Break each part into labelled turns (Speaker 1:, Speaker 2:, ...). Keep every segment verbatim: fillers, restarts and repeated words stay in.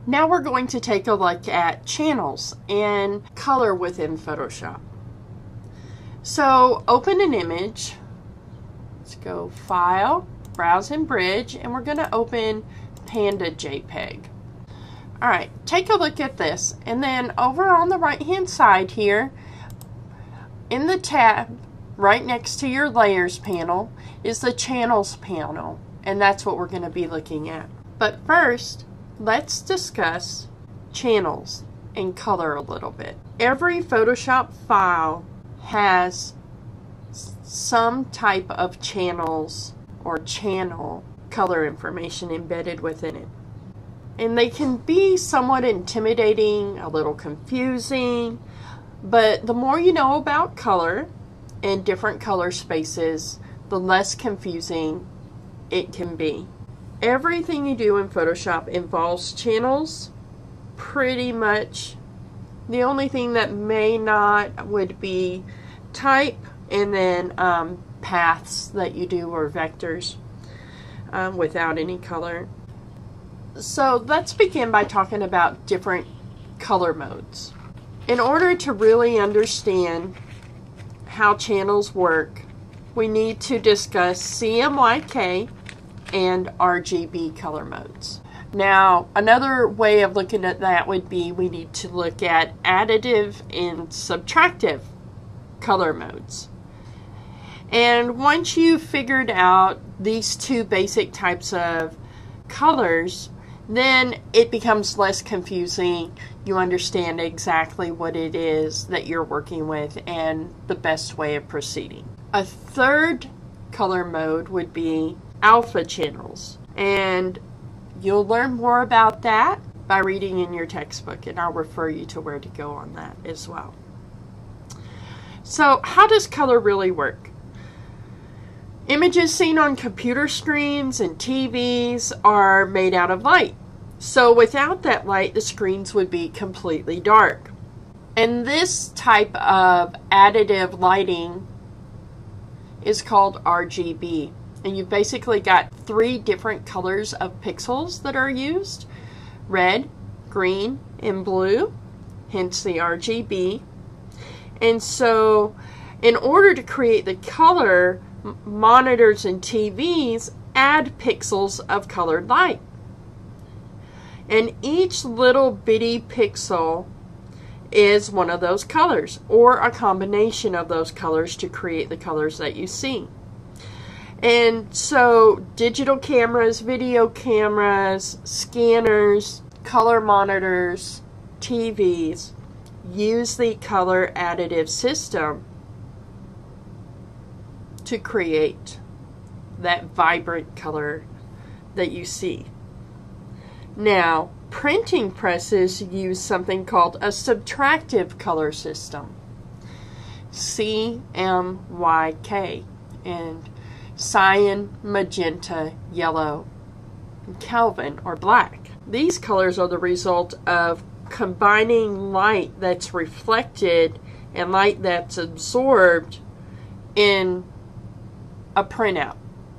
Speaker 1: Now we're going to take a look at channels and color within Photoshop. So open an image. Let's go File, Browse and Bridge, and we're going to open Panda JPEG. Alright, take a look at this, and then over on the right hand side here, in the tab right next to your Layers panel is the Channels panel, and that's what we're going to be looking at. But first, let's discuss channels and color a little bit. Every Photoshop file has some type of channels or channel color information embedded within it. And they can be somewhat intimidating, a little confusing, but the more you know about color and different color spaces, the less confusing it can be. Everything you do in Photoshop involves channels, pretty much. The only thing that may not would be type, and then um, paths that you do, or vectors um, without any color. So let's begin by talking about different color modes. In order to really understand how channels work, we need to discuss C M Y K and R G B color modes. Now, another way of looking at that would be we need to look at additive and subtractive color modes. And once you've figured out these two basic types of colors, then it becomes less confusing. You understand exactly what it is that you're working with and the best way of proceeding. A third color mode would be alpha channels, and you'll learn more about that by reading in your textbook, and I'll refer you to where to go on that as well. So how does color really work? Images seen on computer screens and T Vs are made out of light. So without that light, the screens would be completely dark. And this type of additive lighting is called R G B. And you've basically got three different colors of pixels that are used: red, green, and blue, hence the R G B. And so in order to create the color, monitors and T Vs add pixels of colored light. And each little bitty pixel is one of those colors, or a combination of those colors to create the colors that you see. And so digital cameras, video cameras, scanners, color monitors, T Vs use the color additive system to create that vibrant color that you see. Now, printing presses use something called a subtractive color system, C M Y K, and cyan, magenta, yellow, and Kelvin, or black. These colors are the result of combining light that's reflected and light that's absorbed in a printout.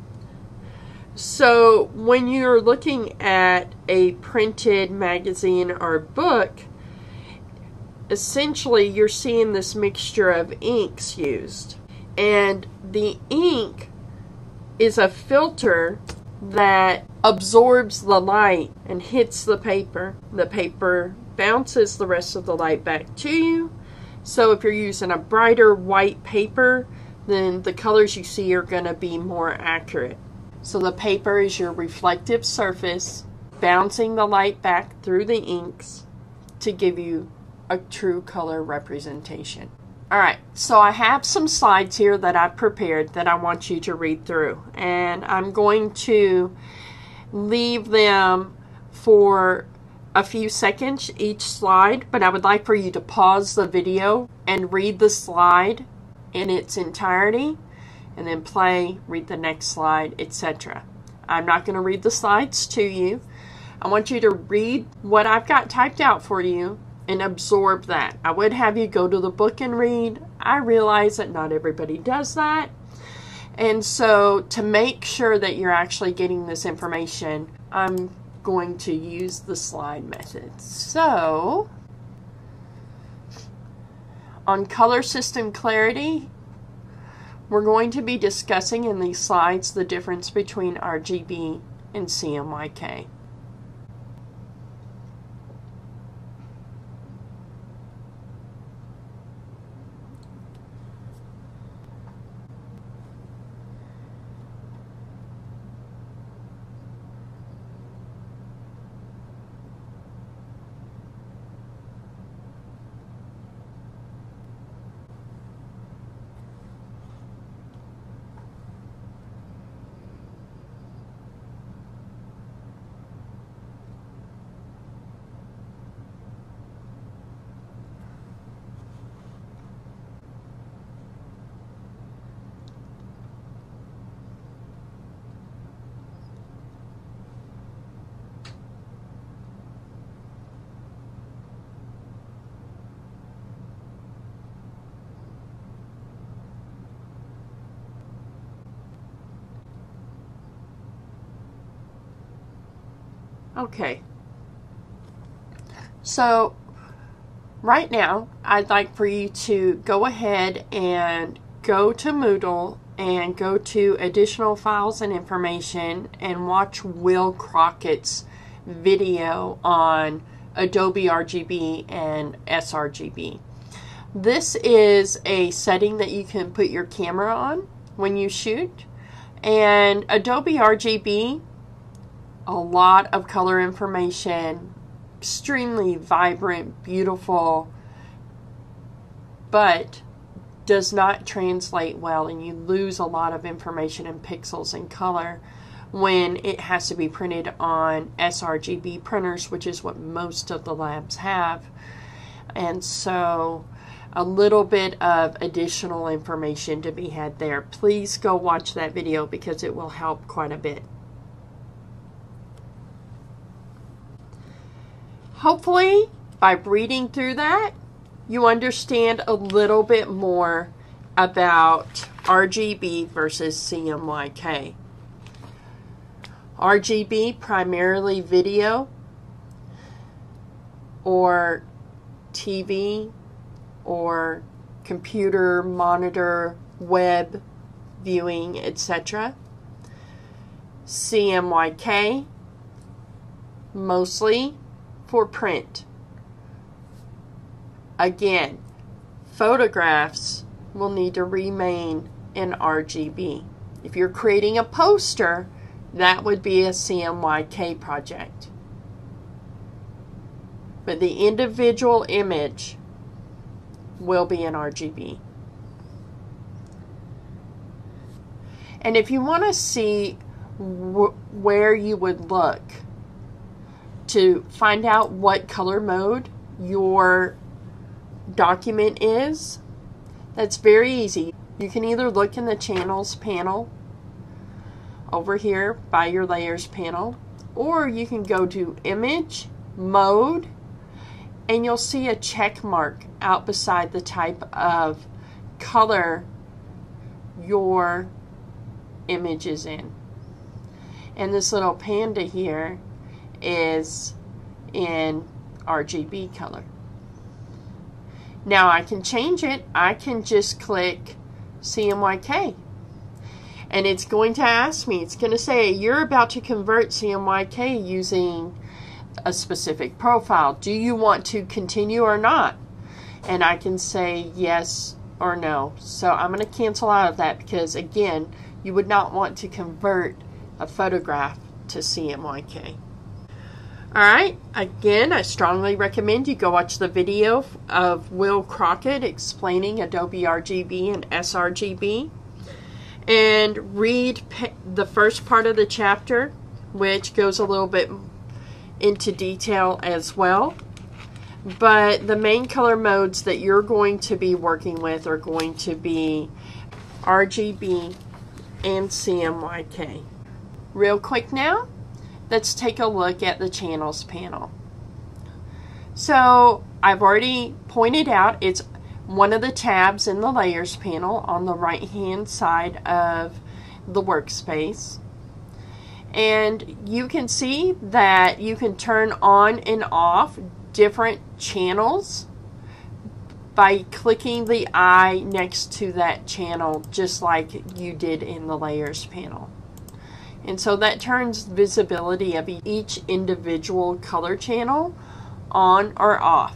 Speaker 1: So when you're looking at a printed magazine or book, essentially you're seeing this mixture of inks used. And the ink is a filter that absorbs the light and hits the paper. The paper bounces the rest of the light back to you. So if you're using a brighter white paper, then the colors you see are going to be more accurate. So the paper is your reflective surface, bouncing the light back through the inks to give you a true color representation. Alright, so I have some slides here that I've prepared that I want you to read through. And I'm going to leave them for a few seconds each slide, but I would like for you to pause the video and read the slide in its entirety, and then play, read the next slide, et cetera. I'm not going to read the slides to you. I want you to read what I've got typed out for you and absorb that. I would have you go to the book and read. I realize that not everybody does that. And so to make sure that you're actually getting this information, I'm going to use the slide method. So, on color system clarity, we're going to be discussing in these slides the difference between R G B and C M Y K. Okay, so right now I'd like for you to go ahead and go to Moodle and go to additional files and information and watch Will Crockett's video on Adobe R G B and sRgb. This is a setting that you can put your camera on when you shoot, and Adobe R G B, a lot of color information, extremely vibrant, beautiful, but does not translate well, and you lose a lot of information in pixels and color when it has to be printed on sRgb printers, which is what most of the labs have. And so a little bit of additional information to be had there. Please go watch that video because it will help quite a bit. Hopefully, by reading through that, you understand a little bit more about R G B versus C M Y K. R G B, primarily video or T V or computer, monitor, web viewing, et cetera. C M Y K, mostly for print. Again, photographs will need to remain in R G B. If you're creating a poster, that would be a C M Y K project. But the individual image will be in R G B. And if you want to see wh where you would look to find out what color mode your document is, that's very easy. You can either look in the channels panel over here by your layers panel, or you can go to image, mode, and you'll see a check mark out beside the type of color your image is in. And this little panda here is in R G B color. Now I can change it. I can just click C M Y K, and it's going to ask me, it's going to say you're about to convert C M Y K using a specific profile. Do you want to continue or not? And I can say yes or no. So I'm going to cancel out of that because, again, you would not want to convert a photograph to C M Y K. Alright, again, I strongly recommend you go watch the video of Will Crockett explaining Adobe R G B and sRgb, and read the first part of the chapter, which goes a little bit into detail as well. But the main color modes that you're going to be working with are going to be R G B and C M Y K. Real quick now, let's take a look at the channels panel. So I've already pointed out it's one of the tabs in the layers panel on the right hand side of the workspace. And you can see that you can turn on and off different channels by clicking the eye next to that channel, just like you did in the Layers panel. And so that turns visibility of each individual color channel on or off.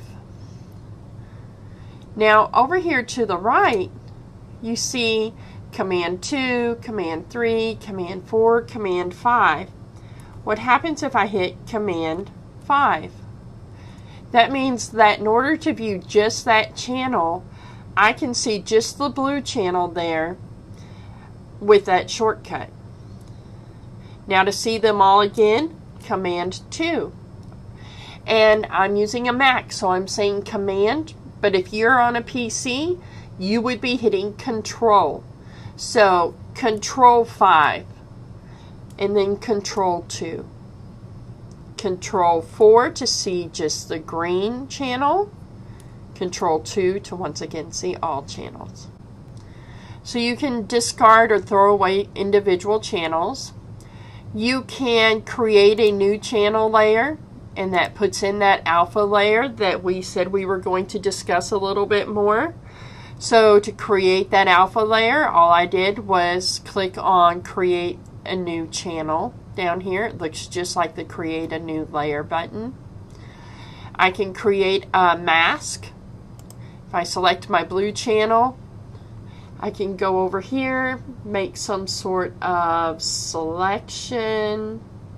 Speaker 1: Now over here to the right, you see Command two, Command three, Command four, Command five. What happens if I hit Command five? That means that in order to view just that channel, I can see just the blue channel there with that shortcut. Now to see them all again, Command two. And I'm using a Mac, so I'm saying Command, but if you're on a P C, you would be hitting Control. So Control five, and then Control two. Control four to see just the green channel. Control two to once again see all channels. So you can discard or throw away individual channels. You can create a new channel layer, and that puts in that alpha layer that we said we were going to discuss a little bit more. So to create that alpha layer, all I did was click on Create a New Channel down here. It looks just like the Create a New Layer button. I can create a mask. If I select my blue channel, I can go over here, make some sort of selection,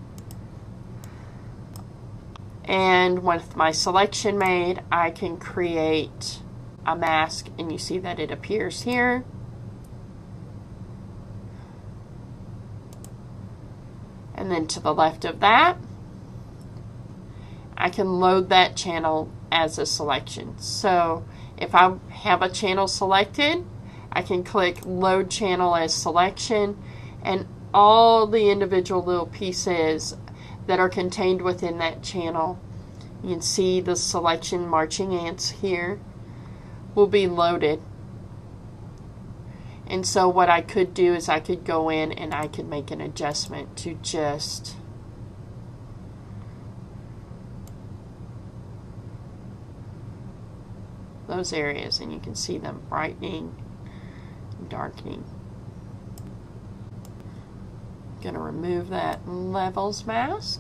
Speaker 1: and with my selection made, I can create a mask, and you see that it appears here. And then to the left of that, I can load that channel as a selection. So if I have a channel selected, I can click Load Channel as Selection, and all the individual little pieces that are contained within that channel, you can see the selection marching ants here, will be loaded. And so what I could do is I could go in and I could make an adjustment to just those areas, and you can see them brightening and darkening. I'm going to remove that levels mask.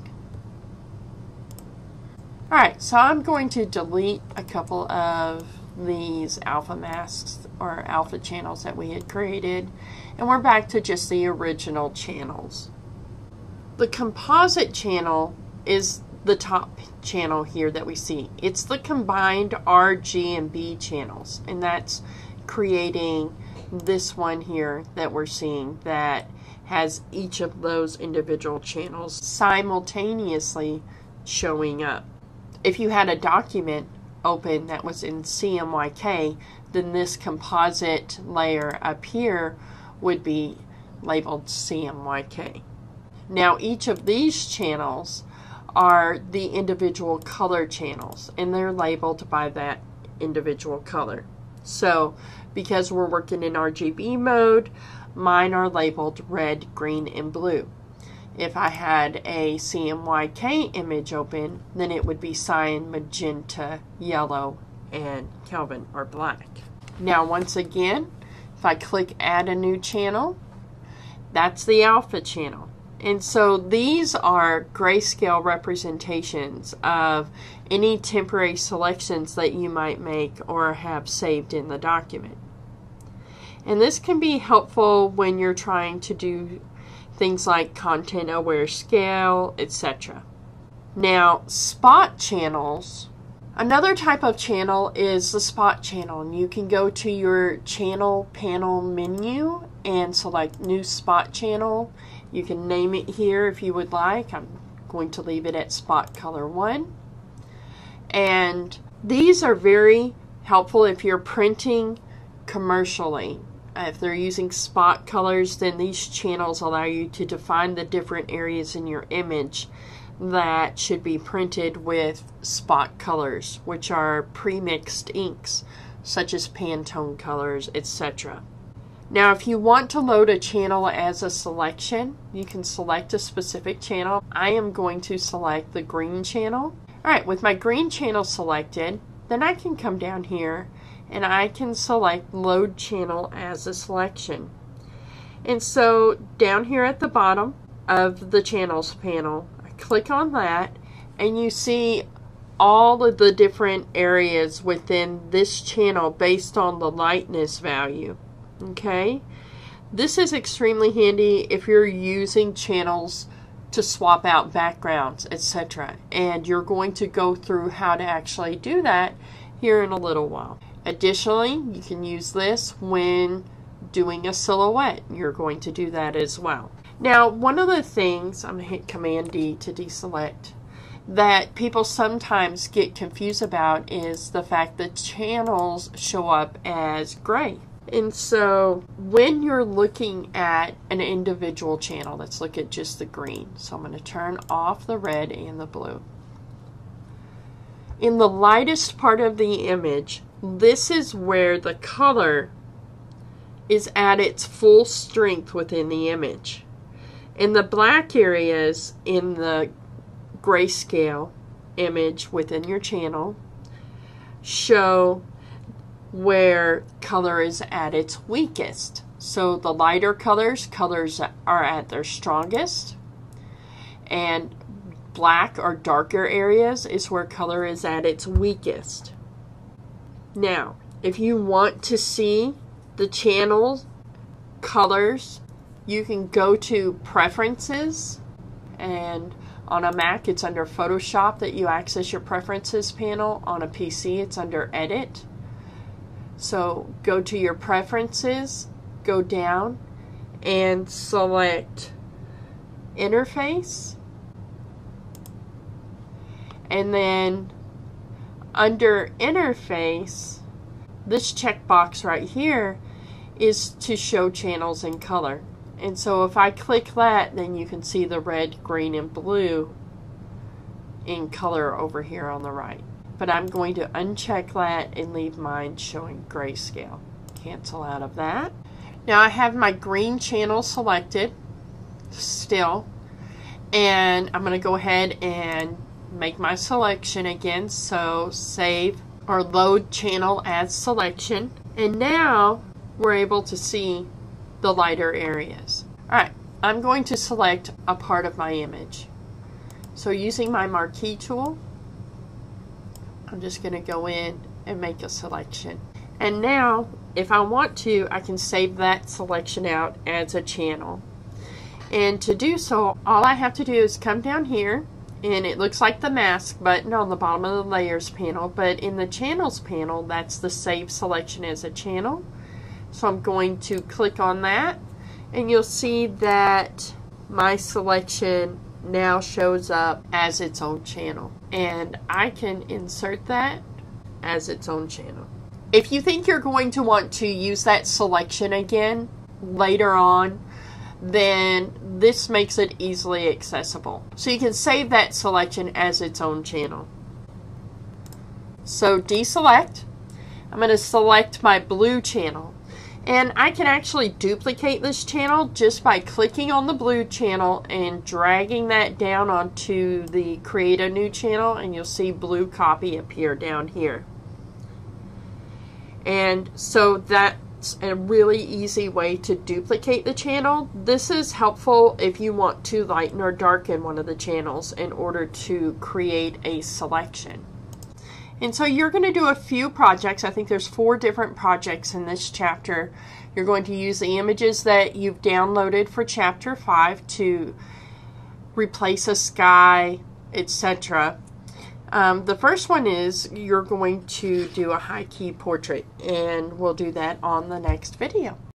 Speaker 1: Alright, so I'm going to delete a couple of these alpha masks or alpha channels that we had created, and we're back to just the original channels. The composite channel is the top channel here that we see. It's the combined R, G, and B channels, and that's creating this one here that we're seeing that has each of those individual channels simultaneously showing up. If you had a document open that was in C M Y K, then this composite layer up here would be labeled C M Y K. Now each of these channels are the individual color channels, and they're labeled by that individual color. So because we're working in R G B mode, mine are labeled red, green, and blue. If I had a C M Y K image open, then it would be cyan, magenta, yellow, and Kelvin or black. Now once again, if I click add a new channel, that's the alpha channel. And so these are grayscale representations of any temporary selections that you might make or have saved in the document. And this can be helpful when you're trying to do things like content aware scale, et cetera. Now, spot channels, another type of channel is the spot channel, and you can go to your channel panel menu and select new spot channel. You can name it here if you would like. I'm going to leave it at spot color one. And these are very helpful if you're printing commercially. If they're using spot colors, then these channels allow you to define the different areas in your image that should be printed with spot colors, which are pre-mixed inks, such as Pantone colors, et cetera. Now, if you want to load a channel as a selection, you can select a specific channel. I am going to select the green channel. All right, with my green channel selected, then I can come down here and I can select load channel as a selection. And so down here at the bottom of the channels panel, I click on that and you see all of the different areas within this channel based on the lightness value. Okay, this is extremely handy if you're using channels to swap out backgrounds, et cetera. And you're going to go through how to actually do that here in a little while. Additionally, you can use this when doing a silhouette. You're going to do that as well. Now, one of the things, I'm going to hit Command D to deselect, that people sometimes get confused about is the fact that channels show up as gray. And so when you're looking at an individual channel, let's look at just the green. So I'm going to turn off the red and the blue. In the lightest part of the image, this is where the color is at its full strength within the image. In the black areas in the grayscale image within your channel show where color is at its weakest. So the lighter colors, colors are at their strongest, and black or darker areas is where color is at its weakest. Now, if you want to see the channel colors, you can go to Preferences, and on a Mac it's under Photoshop that you access your Preferences panel. On a P C it's under Edit. So go to your Preferences, go down and select Interface, and then under Interface, this checkbox right here is to show channels in color. And so if I click that, then you can see the red, green, and blue in color over here on the right. But I'm going to uncheck that and leave mine showing grayscale. Cancel out of that. Now I have my green channel selected still, and I'm going to go ahead and make my selection again. So save or load channel as selection, and now we're able to see the lighter areas. Alright, I'm going to select a part of my image. So using my marquee tool, I'm just going to go in and make a selection. And now, if I want to, I can save that selection out as a channel. And to do so, all I have to do is come down here, and it looks like the mask button on the bottom of the Layers panel, but in the Channels panel, that's the Save Selection as a Channel. So I'm going to click on that, and you'll see that my selection now shows up as its own channel, and I can insert that as its own channel. If you think you're going to want to use that selection again later on, then this makes it easily accessible. So you can save that selection as its own channel. So deselect. I'm going to select my blue channel. And I can actually duplicate this channel just by clicking on the blue channel and dragging that down onto the Create a New Channel, and you'll see blue copy appear down here. And so that's a really easy way to duplicate the channel. This is helpful if you want to lighten or darken one of the channels in order to create a selection. And so you're going to do a few projects. I think there's four different projects in this chapter. You're going to use the images that you've downloaded for chapter five to replace a sky, et cetera. Um, the first one is you're going to do a high key portrait, and we'll do that on the next video.